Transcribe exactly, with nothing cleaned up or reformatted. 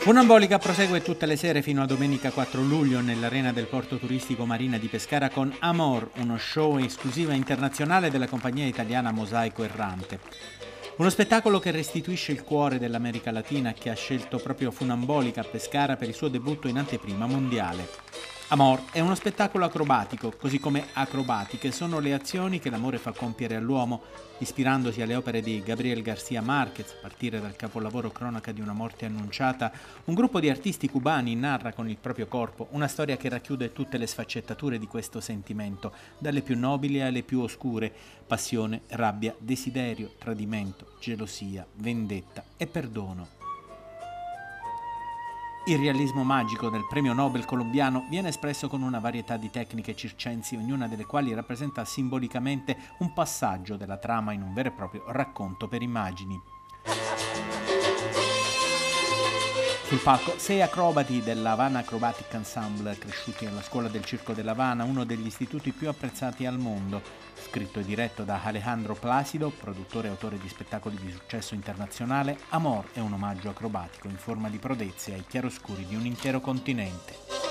Funambolica prosegue tutte le sere fino a domenica quattro luglio nell'arena del porto turistico Marina di Pescara con Amor, uno show esclusiva internazionale della compagnia italiana Mosaico Errante. Uno spettacolo che restituisce il cuore dell'America Latina, che ha scelto proprio Funambolica a Pescara per il suo debutto in anteprima mondiale. Amor è uno spettacolo acrobatico, così come acrobatiche sono le azioni che l'amore fa compiere all'uomo, ispirandosi alle opere di Gabriel García Márquez, a partire dal capolavoro Cronaca di una morte annunciata. Un gruppo di artisti cubani narra con il proprio corpo una storia che racchiude tutte le sfaccettature di questo sentimento, dalle più nobili alle più oscure: passione, rabbia, desiderio, tradimento, gelosia, vendetta e perdono. Il realismo magico del premio Nobel colombiano viene espresso con una varietà di tecniche circensi, ognuna delle quali rappresenta simbolicamente un passaggio della trama in un vero e proprio racconto per immagini. Sul palco sei acrobati della Havana Acrobatic Ensemble, cresciuti alla scuola del Circo della Havana, uno degli istituti più apprezzati al mondo. Scritto e diretto da Alejandro Plácido, produttore e autore di spettacoli di successo internazionale, Amor è un omaggio acrobatico in forma di prodezze ai chiaroscuri di un intero continente.